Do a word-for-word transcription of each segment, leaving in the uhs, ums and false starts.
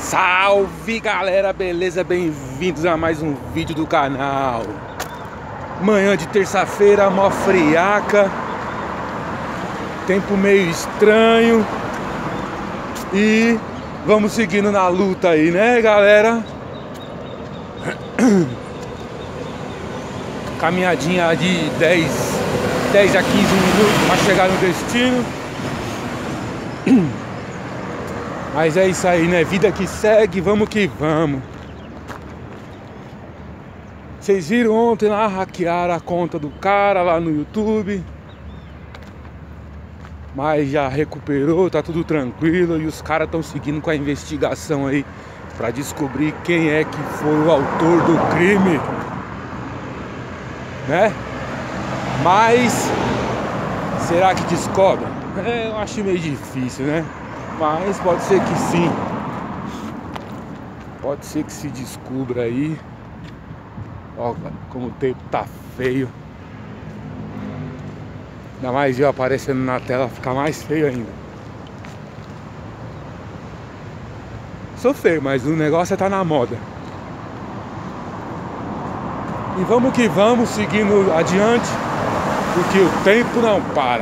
Salve galera, beleza? Bem-vindos a mais um vídeo do canal. Manhã de terça-feira, mó friaca, tempo meio estranho e vamos seguindo na luta aí, né galera? Caminhadinha de dez a quinze minutos para chegar no destino. Mas é isso aí, né? Vida que segue, vamos que vamos. Vocês viram ontem lá, hackearam a conta do cara lá no YouTube. Mas já recuperou, tá tudo tranquilo. E os caras estão seguindo com a investigação aí pra descobrir quem é que foi o autor do crime, né? Mas será que descobre? É, eu acho meio difícil, né? Mas pode ser que sim. Pode ser que se descubra aí. Ó, como o tempo tá feio. Ainda mais eu aparecendo na tela, fica mais feio ainda. Sou feio, mas o negócio é tá na moda. E vamos que vamos, seguindo adiante, porque o tempo não para.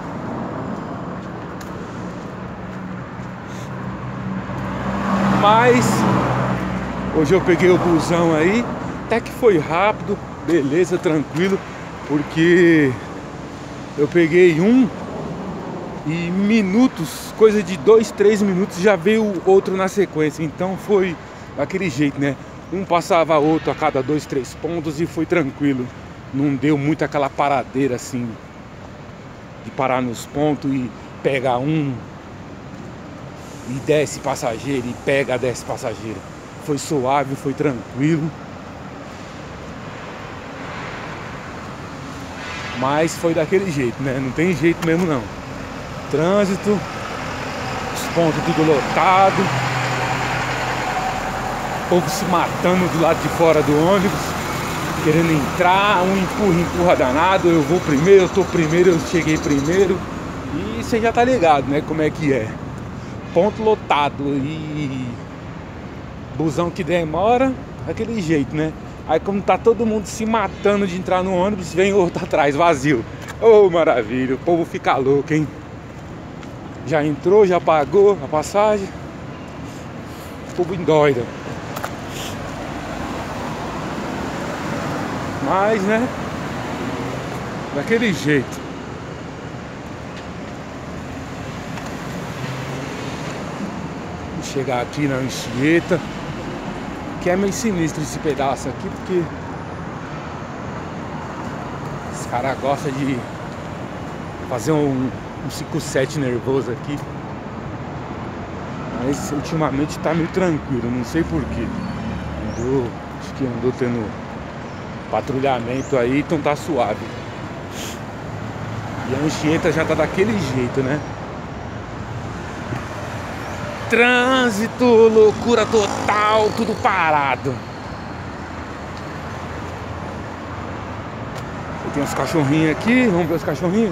Mas hoje eu peguei o busão aí, até que foi rápido, beleza, tranquilo, porque eu peguei um e minutos, coisa de dois, três minutos já veio outro na sequência. Então foi daquele jeito, né? Um passava outro a cada dois, três pontos e foi tranquilo. Não deu muito aquela paradeira assim, de parar nos pontos e pegar um e desce passageiro, e pega, desce passageiro. Foi suave, foi tranquilo. Mas foi daquele jeito, né? Não tem jeito mesmo não. Trânsito, os pontos tudo lotado, o povo se matando do lado de fora do ônibus, querendo entrar, um empurra, empurra danado. Eu vou primeiro, eu tô primeiro, eu cheguei primeiro. E você já tá ligado, né? Como é que é. Ponto lotado e busão que demora, daquele jeito, né? Aí como tá todo mundo se matando de entrar no ônibus, vem outro atrás, vazio. Oh, maravilha, o povo fica louco, hein? Já entrou, já pagou a passagem. O povo endoida. Mas, né? Daquele jeito. Chegar aqui na Anchieta, que é meio sinistro esse pedaço aqui, porque os caras gostam de fazer um, um cinco sete nervoso aqui. Mas ultimamente tá meio tranquilo, não sei porquê. Andou, acho que andou tendo patrulhamento aí, então tá suave. E a Anchieta já tá daquele jeito, né? Trânsito, loucura total, tudo parado. Tem uns cachorrinhos aqui, vamos ver os cachorrinhos.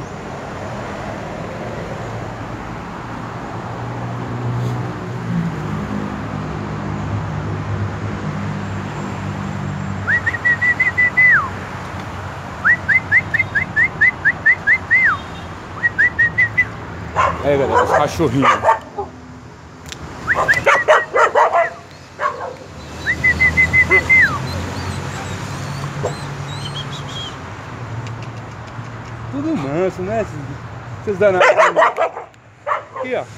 Aí galera, os cachorrinhos. Tudo manso, né? Vocês danados. Aqui, ó.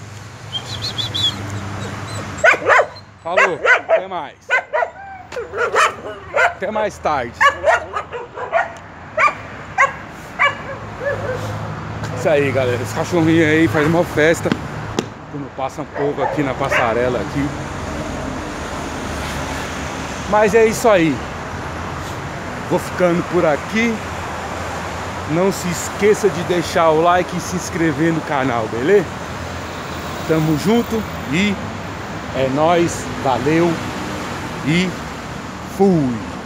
Falou, até mais. Até mais tarde. Isso aí, galera. Os cachorrinhos aí fazem uma festa quando passa um povo aqui na passarela aqui. Mas é isso aí. Vou ficando por aqui. Não se esqueça de deixar o like e se inscrever no canal, beleza? Tamo junto e é nóis, valeu e fui!